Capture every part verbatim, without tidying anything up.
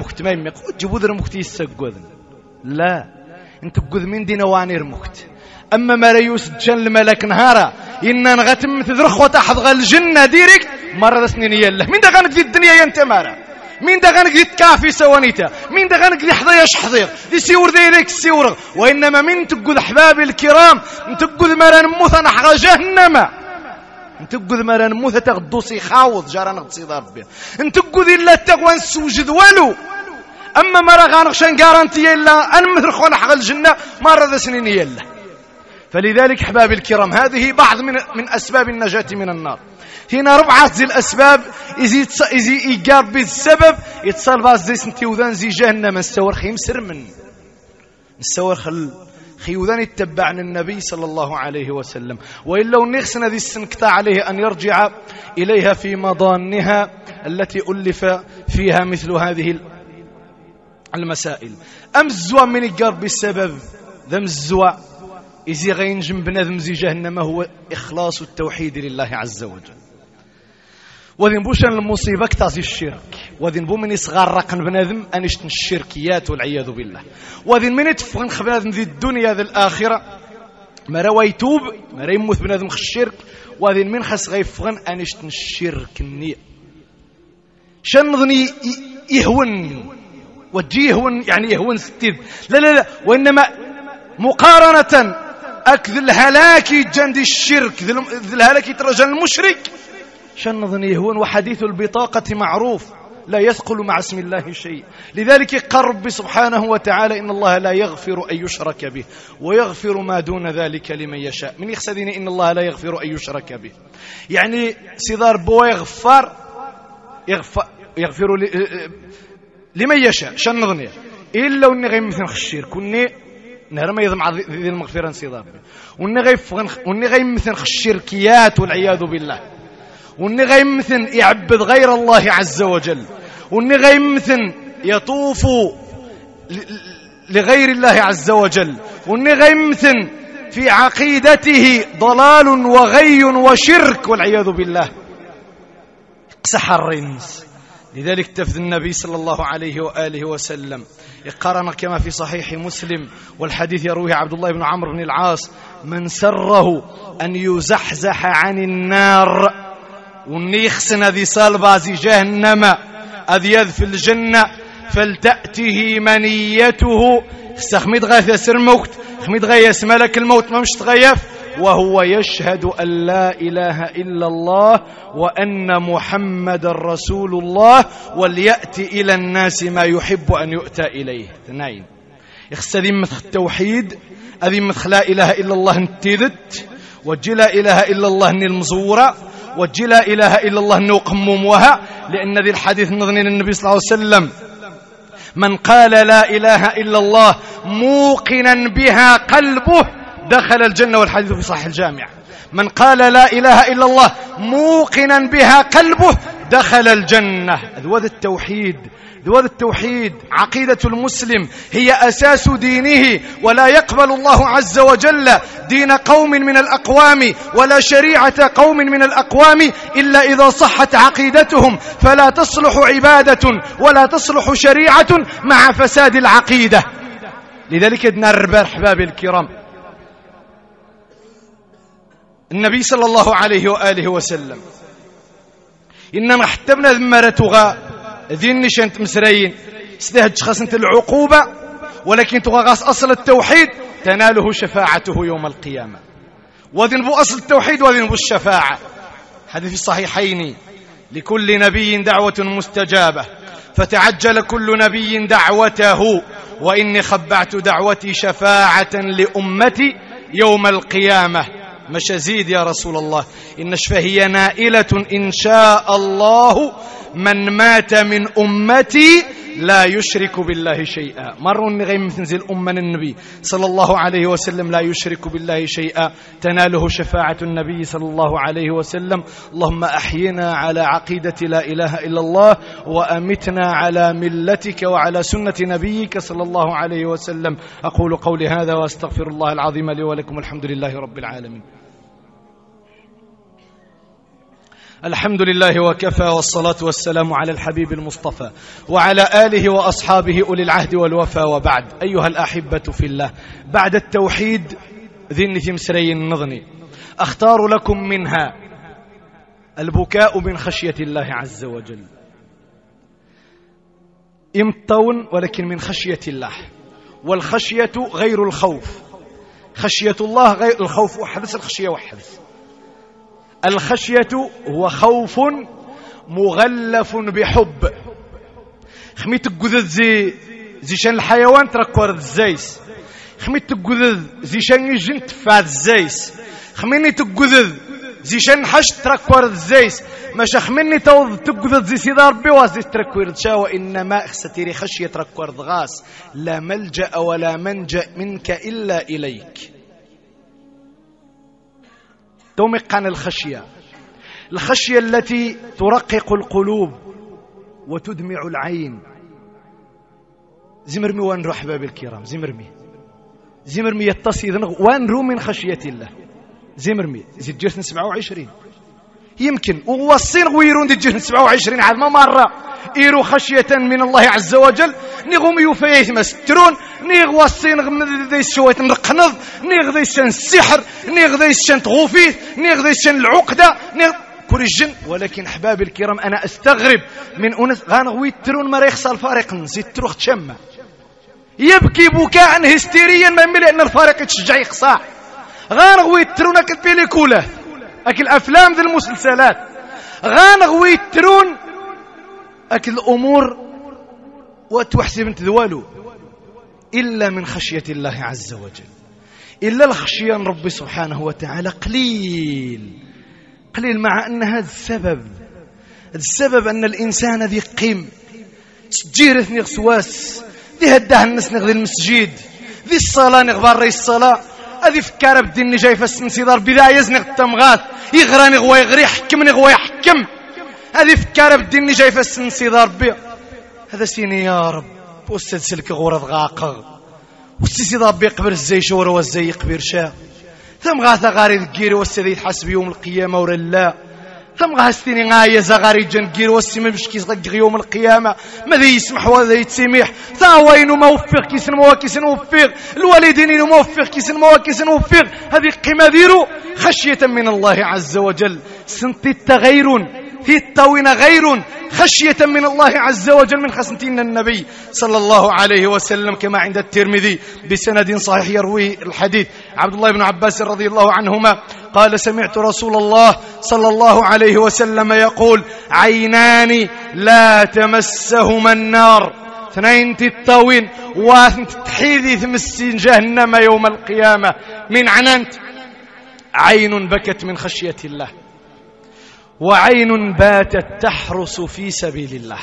مكت ما يمي جبود رمكتي يسقوذن لا انت قذ من دينا وانير مكت اما ما ريوس جن الملك نهارا إن نغتم تذرخ وتحضغ الجنة ديريكت مرة سنين يلا مين دا غنك دي الدنيا ينتمارا مين دا غنك دي تكافي سوانيتا مين دا غنك دي حضيش حضير دي سيور دي ليك السيور وإنما من تقذ أحبابي الكرام تقذ مرا نموثا نحغى جهنم تقذ مرا نموثا تغدوسي خاوض جارا نغتصي ضربي تقذ إلا التقوى نسوجد ولو أما مرا غانق شان قارنتي يلا أن مثل نحغى الجنة مرة سنين يلا. فلذلك أحبابي الكرام هذه بعض من من أسباب النجاة من النار. هنا ربعة زي الأسباب إذا إذا إيجاب بالسبب يتصل باز زي سنتيوذان زي جهنم نستور خيم سر من نستور خل خيوذان يتبعن النبي صلى الله عليه وسلم وإلا ونغسنا ذي السنكتا عليه أن يرجع إليها في مضانها التي ألف فيها مثل هذه المسائل. أم الزوا من إيجاب بالسبب ذم الزوا إذا غينجم بنادم زي جهنم هو إخلاص التوحيد لله عز وجل. وذين بوشان المصيبة كتاسي الشرك وذين بو من يصغر رقن بنادم أنشتن الشركيات والعياذ بالله. وذين من يتفغن بنادم ذي الدنيا ذي الآخرة ما روا يتوب ما روا يموت بنادم خ الشرك وذين من خس غيفغن أنشتن الشرك النية شن ظني يهون وجي يهون يعني يهون ستيد لا لا لا وإنما مقارنة أكذ الهلاك جند الشرك ذي الهلاك يترجى المشرك شن ظني يهون وحديث البطاقة معروف لا يثقل مع اسم الله شيء. لذلك قال ربي سبحانه وتعالى إن الله لا يغفر أن يشرك به ويغفر ما دون ذلك لمن يشاء. من يخسدين إن الله لا يغفر أن يشرك به يعني صدار بو يغفر يغفر, يغفر لمن يشاء شن ظني إلا وني غير مثل الشرك وني نهر ما يضمع ذي المغفرة صدار وني غير وني غير مثل الشركيات والعياذ بالله وني غير مثل يعبد غير الله عز وجل وني غير مثل يطوف لغير الله عز وجل وني غير مثل في عقيدته ضلال وغي وشرك والعياذ بالله اقسح الرنس. لذلك تفذ النبي صلى الله عليه وآله وسلم يقارن كما في صحيح مسلم والحديث يرويه عبد الله بن عمرو بن العاص من سره أن يزحزح عن النار ونيخسن ذي صلبازي جهنم أذيذ في الجنة فلتأته منيته استخمد غاث يسر موت خمد غيس ملك الموت ما مش تغيف وهو يشهد أن لا إله إلا الله وأن محمد رسول الله وليأتي إلى الناس ما يحب أن يؤتى إليه. اثنين يخسدين مثل التوحيد أذي مثل لا إله إلا الله نتيدت وجي لا إله إلا الله المزورة وجي لا إله إلا الله نقمموها لأن ذي الحديث نظنين النبي صلى الله عليه وسلم من قال لا إله إلا الله موقنا بها قلبه دخل الجنة والحديث في صحيح الجامع. من قال لا إله إلا الله موقنا بها قلبه دخل الجنة. ذوذ التوحيد ذوذ التوحيد عقيدة المسلم هي أساس دينه ولا يقبل الله عز وجل دين قوم من الأقوام ولا شريعة قوم من الأقوام إلا إذا صحت عقيدتهم فلا تصلح عبادة ولا تصلح شريعة مع فساد العقيدة. لذلك ادنا الربار أحبابي الكرام النبي صلى الله عليه وآله وسلم إنما احتبنا ذمرتها ذين نشانت مسرين استهج خاصة العقوبة ولكن تغاص أصل التوحيد تناله شفاعته يوم القيامة. وذنبو أصل التوحيد وذنبو الشفاعة. هذا في الصحيحين لكل نبي دعوة مستجابة فتعجل كل نبي دعوته وإني خبعت دعوتي شفاعة لأمتي يوم القيامة. مش أزيد يا رسول الله إن فهي نائلة إن شاء الله من مات من أمتي لا يشرك بالله شيئا. مرة غير مثل أمة النبي صلى الله عليه وسلم لا يشرك بالله شيئا تناله شفاعة النبي صلى الله عليه وسلم. اللهم أحينا على عقيدة لا إله إلا الله وأمتنا على ملتك وعلى سنة نبيك صلى الله عليه وسلم. أقول قولي هذا وأستغفر الله العظيم لي ولكم الحمد لله رب العالمين. الحمد لله وكفى، والصلاة والسلام على الحبيب المصطفى وعلى آله وأصحابه أولي العهد والوفا، وبعد. أيها الأحبة في الله، بعد التوحيد ذي تمسري النظني أختار لكم منها البكاء من خشية الله عز وجل. يمطون ولكن من خشية الله، والخشية غير الخوف. خشية الله غير الخوف وحدث، الخشية وحدث. الخشية هو خوف مغلف بحب. خميت الجذذ زي زي شان الحيوان تركور الزيس، خميت الجذذ زي شان الجن تفاد الزيس، خميني الجذذ زي شان حش تركور الزيس، ماش خميني توض تجذذ زي سيد ربي وازي تركور تشا. وإنما اخستيري خشية تركور ضغاس، لا ملجأ ولا منجأ منك إلا إليك. تومق عن الخشية، الخشية التي ترقق القلوب وتدمع العين. زمرمي وانرو أحبابي الكرام، زمرمي زمرمي يتصي وانرو من خشية الله. زمرمي زيد جيرتن سبعة وعشرين يمكن ووصين غويرون دي جيرتن سبعة وعشرين عاد ما مرة إيرو خشية من الله عز وجل. نيغم يوفيه مسترون، نيغ وصين غمد ذي شوية نرقنض، نيغ ذي شان السحر، نيغ ذي شان تغوفيه، نيغ ذي شان العقدة، نيغ كل الجن. ولكن أحبابي الكرام أنا أستغرب من أناس غانغوي ترون ما يخصى الفارق نزيد تروخ تشمع يبكي بكاء هستيريا ما يملي أن الفارق يتشجع يخصى. غانغوي ترون أكل بيليكوله، أكل أفلام ذي المسلسلات، غانغوي ترون أكل الأمور وتحسب انت ذوالو إلا من خشية الله عز وجل. إلا الخشية من ربي سبحانه وتعالى قليل قليل، مع أن هذا السبب السبب أن الإنسان ذي قيم تجيرث نغسواس ذي هداه الناس نغذي المسجد ذي الصلاة نغبار رئيس الصلاة هذي فكارة بديني جاي فالسنسيدار بذا يزنغ التمغاث يغرى نغوى يغري يحكم نغوى يحكم. هذي فكارة بديني جاي فالسنسيدار بي هذا سيني يا رب وستد سلك غورة غاقغ وستسيد ربي يقبر الزي شورة والزي يقبر شا. ثم غاثة غاري ذكيري والسيدي يتحسب يوم القيامة ورا لا. ثم غاستيني غاية زغاري جنكيري والسيما بشكي صدق يوم القيامة ماذا يسمح وذا يتسمح. ثاوين موفق كيسن مواكيسن موفق، الوالدين موفق كيسن مواكيسن موفق. هذه قيمة ديرو خشية من الله عز وجل. سنتي غير في التوين غير خشية من الله عز وجل من خسنتين النبي صلى الله عليه وسلم كما عند الترمذي بسند صحيح يروي الحديث عبد الله بن عباس رضي الله عنهما قال سمعت رسول الله صلى الله عليه وسلم يقول عينان لا تمسهما النار، اثنين تتاوين واثن تحيذي تمسين جهنم يوم القيامة من عنانت. عين بكت من خشية الله، وعين باتت تحرس في سبيل الله.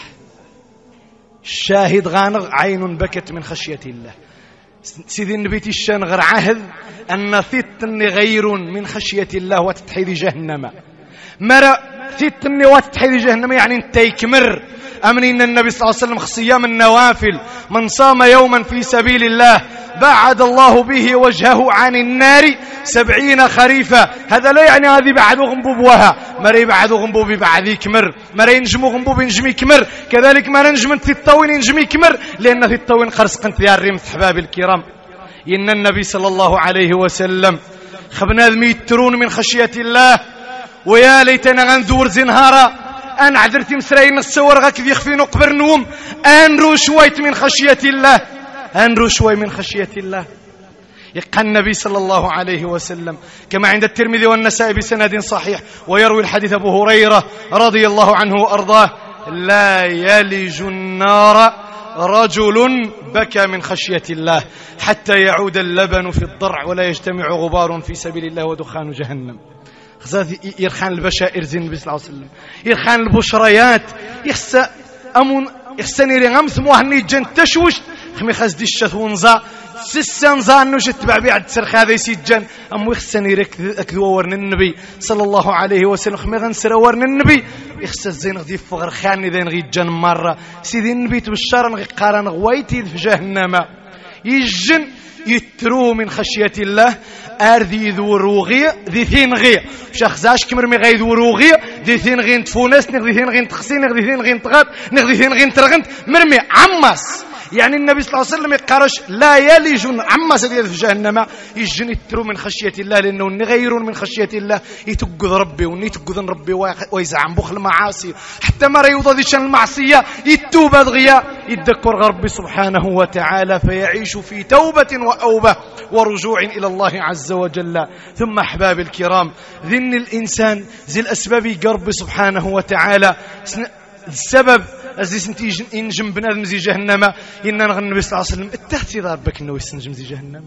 الشاهد غانغ عين بكت من خشية الله. سيدي النبي الشانغر عهد أن ثتني غير من خشية الله وتتحيذ جهنم. مرأ ثتني وتتحيذ جهنم يعني انت يكمر. أمن النبي صلى الله عليه وسلم خصيام النوافل من صام يوما في سبيل الله بعد الله به وجهه عن النار سبعين خريفا. هذا لا يعني هذه بعد غنبوبوها مري بعد غنبوبي بعد يكمر، مري نجمو غنبوبي نجمي كمر، كذلك ما ننجم في الطوين نجمي كمر، لأن في الطوين خرس قنت يا الريم أحبابي الكرام. إن النبي صلى الله عليه وسلم خبنا ذميترون من خشية الله. ويا ليتنا غنزور زنهارا أنا عذرتي مسراين الصور غاك يخفين قبر نوم أنرو شويت من خشية الله، أنرو شوي من خشية الله. يقى النبي صلى الله عليه وسلم كما عند الترمذي والنسائي بسند صحيح ويروي الحديث أبو هريرة رضي الله عنه وأرضاه لا يلج النار رجل بكى من خشية الله حتى يعود اللبن في الضرع ولا يجتمع غبار في سبيل الله ودخان جهنم. يرخان البشائر زين النبي صلى الله عليه وسلم، يرخان البشريات يخسى أمون يخسني رغمس موهني جن تشوش خمي خزدي الشثونزا سسان زانو شتبع بيعد سرخ هذا يسجن أمو يخسني رك أكذو ورن النبي صلى الله عليه وسلم خمي غنسر ورن النبي يخسى زين غدي فغر خاني ذين غي جن مرة سيدي النبي تبشار غي قارن غويتي في جهنم. يجن يترو من خشية الله أرذي ذو الروغي ذي ثين غي شخزاش كمر مي غيذ وروغي ذي ثين غي نتفونس نغذي ثين غي نتخسي نغذي ثين غي نتغاد نغذي ثين غي نترغنت مرمي عماس. يعني النبي صلى الله عليه وسلم يقارش لا يلج عماس ديال في جهنم يجن يترو من خشية الله لأنه نغير من خشية الله يتقذ ربي ونيتقذ ربي ويزعم بخل المعاصي حتى ما يوضى ذي المعصية يتوب دغيا يتذكر ربي سبحانه وتعالى فيعيش في توبة وأوبة ورجوع إلى الله عز وجل. ثم أحباب الكرام ذن الإنسان زي الأسباب يقرب سبحانه وتعالى السبب أزيس انت ينجم بنادم زي جهنم إن النبي صلى الله عليه وسلم التهتي ضربك إنه يسنجم زي جهنم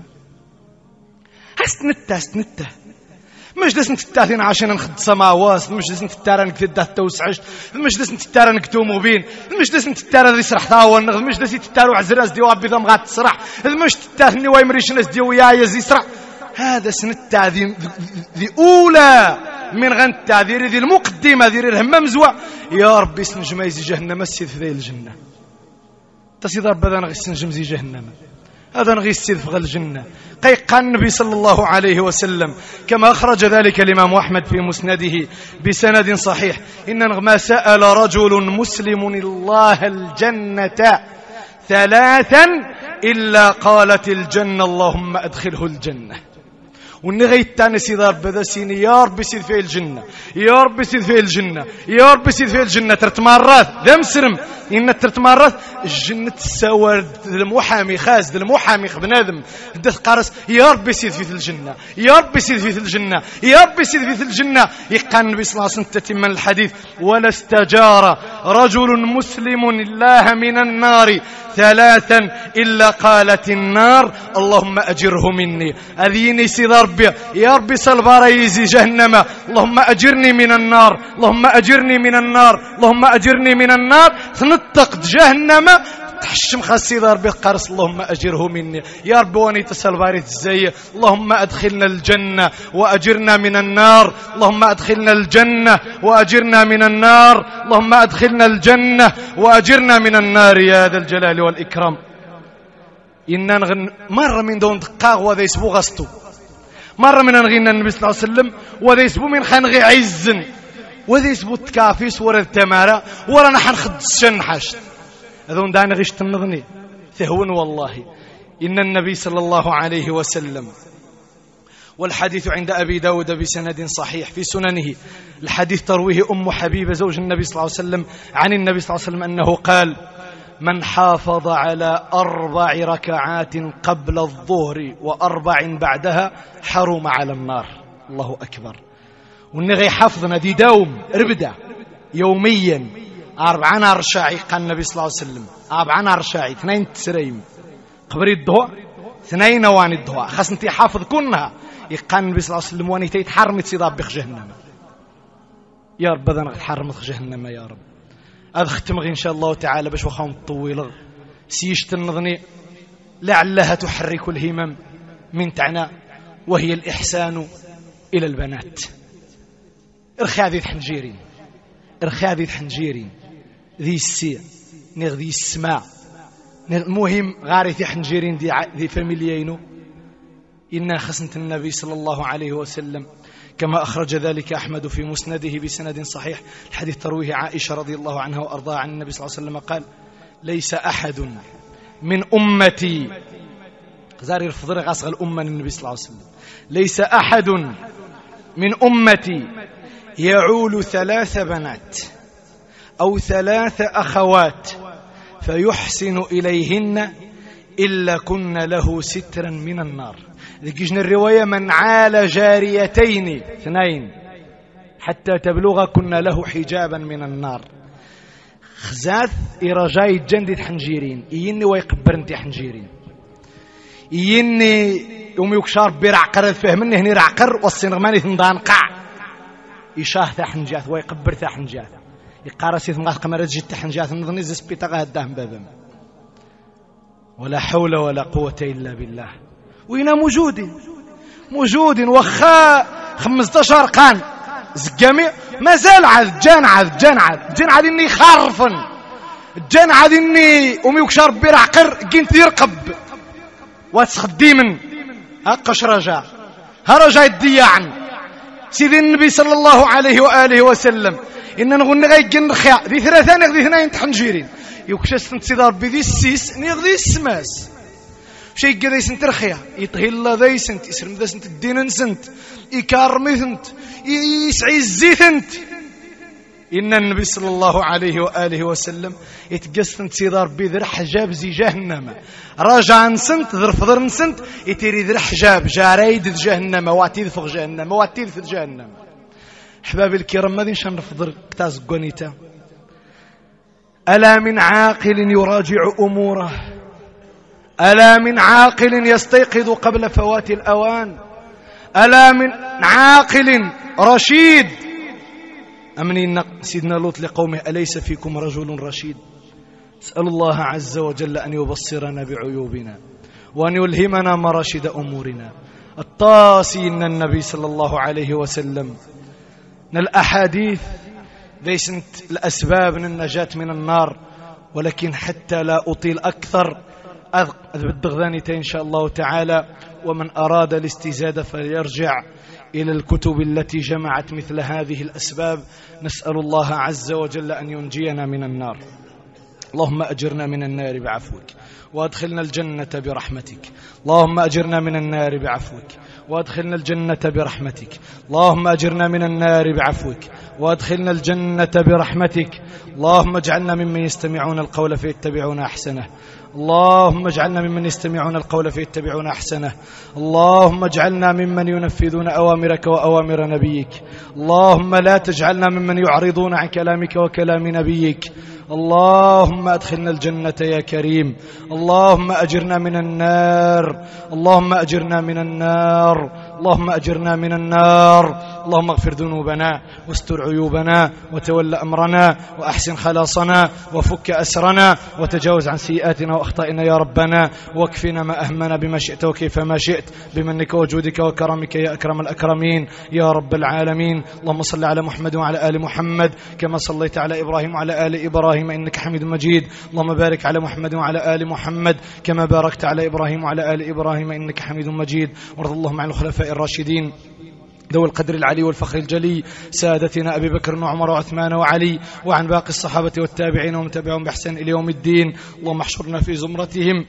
هستنته هستنته مش داس نتتاثين عشان نخد سماوات مش داس نتتارن كتدا توسعش مش داس نتتارن كتومو بين مش داس نتتارن ذي سرح ثاون مش داس يتتارو عزراز ديوا بيضم غات تسرح مش تتاثني وايمريش ناس ديو يا يزي سرح. هذا سنتا ذي ذي أولى من غن التعذير ذي المقدمة ذي الهمة مزوع يا ربي سنجم يزي جهنم السيد في ذي الجنة تصيد رب هذا نغي سنجم زي جهنم هذا نغي السيد في الجنة. قيق النبي صلى الله عليه وسلم كما أخرج ذلك الإمام أحمد في مسنده بسند صحيح إن ما سأل رجل مسلم الله الجنة ثلاثا إلا قالت الجنة اللهم أدخله الجنة. والنغي التاني سيد رب ذا سيني يا رب سيد في الجنة يا رب سيد في الجنة يا رب سيد في الجنة ترت مرات ذا مسرم إن ترت مرات الجنة تساور المحامي خاز المحامي بنادم دث قارس يا رب سيد في الجنة يا رب سيد في الجنة يا رب سيد في الجنة. يقال النبي صلى الله عليه وسلم تتم الحديث ولا استجار رجل مسلم الله من النار ثلاثا إلا قالت النار اللهم أجره مني. أذيني سيد ربي يا ربي سالباريزي جهنم اللهم أجرني من النار اللهم أجرني من النار اللهم أجرني من النار تنطق جهنم تحشم خاصي ربي قرص اللهم أجره مني يا رب واني تسالباريت الزي اللهم أدخلنا الجنة وأجرنا من النار اللهم أدخلنا الجنة وأجرنا من النار اللهم أدخلنا الجنة وأجرنا من النار يا ذا الجلال والإكرام. إننا نغن مرة من دون دقاق وذا يسبو غسطو مرة من نغينا النبي صلى الله عليه وسلم وذا يسبو من خنغي عزن وذا يسبو التكافيس ورا التمارة ورا نحن خد الشنحش هذون دانا غيش تنغني ثهون والله. إن النبي صلى الله عليه وسلم والحديث عند أبي داود بسند صحيح في سننه الحديث ترويه أم حبيبة زوج النبي صلى الله عليه وسلم عن النبي صلى الله عليه وسلم أنه قال من حافظ على أربع ركعات قبل الظهر وأربع بعدها حرم على النار. الله أكبر. والنغي حفظنا دي دوم ربدا يوميا أربعنا رشاعي قال النبي صلى الله عليه وسلم أربعنا رشاعي اثنين تسريم قبل الضوء اثنين وان الضوء خاص انت حافظ كلها يقال النبي صلى الله عليه وسلم واني تيتحرمت صداب بخ جهنم يا رب هذا نتحرمت جهنم يا رب. هذا ختم غي إن شاء الله تعالى باش وخاهم طويل سيشت النظني لعلها تحرك الهمم من تعنى وهي الإحسان إلى البنات. ارخاذي حنجيرين ارخاذي حنجيرين ذي السير نغذي السماع المهم غارثي حنجيرين ذي ذي فاميليينو. إن خصنة النبي صلى الله عليه وسلم كما أخرج ذلك أحمد في مسنده بسند صحيح الحديث ترويه عائشة رضي الله عنها وأرضاها عن النبي صلى الله عليه وسلم قال ليس أحد من أمتي زاري الفضل غاسغ الأمة النبي صلى الله عليه وسلم ليس أحد من أمتي يعول ثلاث بنات أو ثلاث أخوات فيحسن إليهن إلا كن له سترا من النار. ذكيجنا الرواية من عال جاريتين اثنين حتى تبلغ كن له حجابا من النار. خزاث إرجاي جندي حنجيرين إيني ويقبر انتي حنجيرين إيني يوم يكشار برعقر فهمني هني رعقر والسنغماني ثندان قع إشاه ثا حنجاث ويقبر ثا حنجاث يقارسي ثم قمر جيت حنجاث نظني زسبي تغهدهم بابم ولا حول ولا قوة إلا بالله. وإنا موجودين موجودين وخا خمستاشر قان زقامي ما زال عاد جان عاد جان عاد جان عاد إني خارفن جان عاد إني أمي وكشار برعقر قنت يرقب واتخدي من هاقش رجع ها رجع الدياعن سيدي النبي صلى الله عليه وآله وسلم إن نغني غيجن رخيا ذي ثلاثة نغذي اثنين تحنجيرين يوكشاس تنتسيد ربي ذي السيس نغذي السماس شيء قد يسنت رخيا يطهي الله ذي سنت يسلم ذا سنت الدين نسنت يكارمي ثنت يسعي الزيثنت إن النبي صلى الله عليه وآله وسلم يتقسن تسيدار بذر حجاب زي جهنم راجع نسنت ذر فضر نسنت يتيري ذر حجاب جاريد جهنم واتيذ فوق جهنم واتيذ في جهنم. حبابي الكرام ماذا نشان نفضر كتاز قونيتا ألا من عاقل يراجع أموره ألا من عاقل يستيقظ قبل فوات الأوان ألا من عاقل رشيد أمني سيدنا لوط لقومه أليس فيكم رجل رشيد. اسأل الله عز وجل أن يبصرنا بعيوبنا وأن يلهمنا مراشد أمورنا. الطاسي إن النبي صلى الله عليه وسلم من الأحاديث ليست الأسباب من النجاة من النار ولكن حتى لا أطيل أكثر بالدغذانيتين إن شاء الله تعالى. ومن أراد الاستزادة فليرجع إلى الكتب التي جمعت مثل هذه الأسباب. نسأل الله عز وجل أن ينجينا من النار. اللهم أجرنا من النار بعفوك وأدخلنا الجنة برحمتك. اللهم أجرنا من النار بعفوك وأدخلنا الجنة برحمتك. اللهم أجرنا من النار بعفوك وأدخلنا الجنة برحمتك. اللهم اجعلنا ممن يستمعون القول فيتبعون أحسنه. اللهم اجعلنا ممن يستمعون القول فيتبعون أحسنه. اللهم اجعلنا ممن ينفذون أوامرك وأوامر نبيك. اللهم لا تجعلنا ممن يعرضون عن كلامك وكلام نبيك. اللهم أدخلنا الجنة يا كريم. اللهم أجرنا من النار. اللهم أجرنا من النار. اللهم أجرنا من النار. اللهم اغفر ذنوبنا واستر عيوبنا وتول أمرنا وأحسن خلاصنا وفك أسرنا وتجاوز عن سيئاتنا وأخطائنا يا ربنا واكفنا ما أهمنا بما شئت وكيف ما شئت بمنك وجودك وكرمك يا أكرم الأكرمين يا رب العالمين. اللهم صل على محمد وعلى آل محمد كما صليت على إبراهيم وعلى آل إبراهيم إنك حميد مجيد. اللهم بارك على محمد وعلى آل محمد كما باركت على إبراهيم وعلى آل إبراهيم إنك حميد مجيد. وارض اللهم عن الخلفاء الراشدين ذوي القدر العلي والفخر الجلي سادتنا أبي بكر وعمر وعثمان وعلي وعن باقي الصحابة والتابعين ومن تبعهم بإحسان إلى يوم الدين. اللهم احشرنا في زمرتهم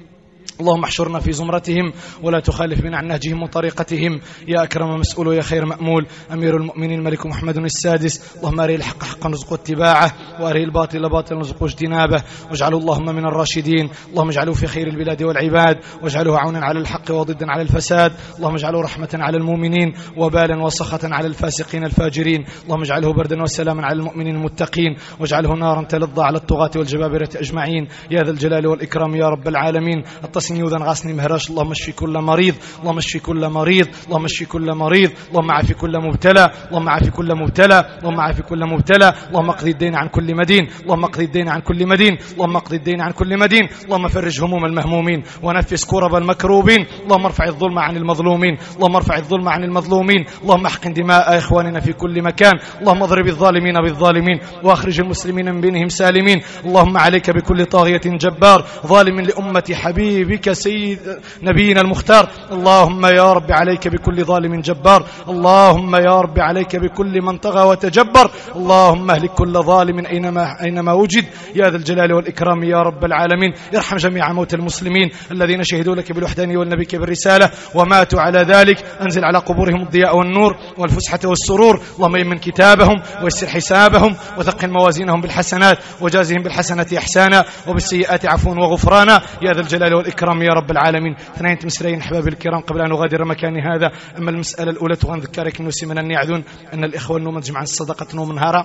اللهم احشرنا في زمرتهم ولا تخالف بنا عن نهجهم وطريقتهم يا أكرم مسؤول ويا خير مأمول. أمير المؤمنين الملك محمد السادس اللهم أري الحق حقا نرزقه اتباعه وأري الباطل باطلا نرزقه اجتنابه واجعله اللهم من الراشدين. اللهم اجعله في خير البلاد والعباد واجعله عونا على الحق وضدا على الفساد. اللهم اجعله رحمة على المؤمنين وبالا وسخطا على الفاسقين الفاجرين. اللهم اجعله بردا وسلاما على المؤمنين المتقين واجعله نارا تلظى على الطغاة والجبابرة أجمعين يا ذا الجلال والإكرام يا رب العالمين. التصني وذن غاسني مهراش. اللهم اشفي كل مريض. اللهم اشفي كل مريض. اللهم اشفي كل مريض. اللهم عافي كل مبتلى. اللهم عافي كل مبتلى. اللهم عافي كل مبتلى. اللهم اقضي الدين عن كل مدين. اللهم اقضي الدين عن كل مدين. اللهم اقضي الدين عن كل مدين. اللهم فرج هموم المهمومين ونفس كرب المكروبين. اللهم ارفع الظلم عن المظلومين. اللهم ارفع الظلم عن المظلومين. اللهم احقن دماء اخواننا في كل مكان. اللهم اضرب الظالمين بالظالمين واخرج المسلمين من بينهم سالمين. اللهم عليك بكل طاغية جبار ظالم لأمة حبيبك سيد نبينا المختار. اللهم يا رب عليك بكل ظالم جبار. اللهم يا رب عليك بكل من طغى وتجبر. اللهم اهلك كل ظالم أينما, أينما وجد يا ذا الجلال والإكرام يا رب العالمين. ارحم جميع موتى المسلمين الذين شهدوا لك بالوحدانية والنبي بالرسالة وماتوا على ذلك. أنزل على قبورهم الضياء والنور والفسحة والسرور. اللهم يمن كتابهم ويسر حسابهم وثقل موازينهم بالحسنات وجازهم بالحسنة إحسانا وبالسيئات عفوا وغفرانا يا ذا الجلال والإكرام يا رب العالمين. ثنين مسرين أحبابي الكرام قبل أن أغادر مكاني هذا. أما المسألة الأولى تغنذكرك نوسي من يعذون أن الإخوة النوم تجمع الصدقة نوم نهارا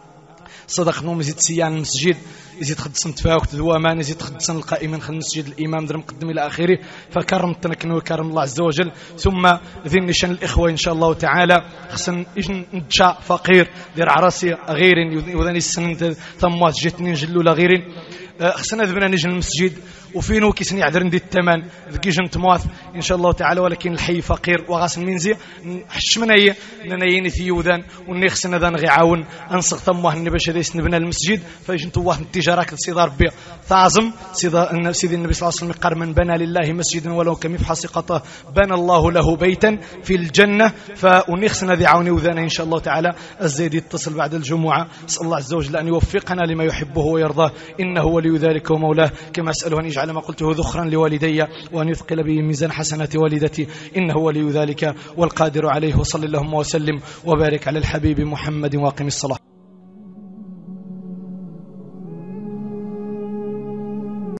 صدق نوم يزيد سيان المسجد يزيد خدسن تفاوك تدوامان يزيد خدسن القائمين خل المسجد الإمام در مقدم إلى آخره. فكرمتنا كنو كرم الله عز وجل. ثم ذي نشان الإخوة إن شاء الله تعالى خصن نتشا فقير دير عراسي غير وذني السن ثم جتني نجلو لغير خصنا ذبنا نجي المسجد وفينو كيسني عذرن دي الثمن ذكي جنت مواث ان شاء الله تعالى. ولكن الحي فقير وغاس منزي حش منايا ننايين ثيوذان وني خصنا ذا نغي عاون انصغ ثمه النبي ليس نبنى المسجد فيجي واحد التجاره سيدي ربي تعظم سيدي النبي صلى الله عليه وسلم قال من بنى لله مسجدا ولو كمفحص قطه بنى الله له بيتا في الجنه. فنخسنا ذي عوني وذانا ان شاء الله تعالى الزيد يتصل بعد الجمعه. اسال الله عز وجل ان يوفقنا لما يحبه ويرضاه انه ولي ذلك ومولاه. كما اساله ان يجعل ما قلته ذخرا لوالدي وان يثقل به ميزان حسنات والدتي انه ولي ذلك والقادر عليه. وصلى اللهم وسلم وبارك على الحبيب محمد واقم الصلاه.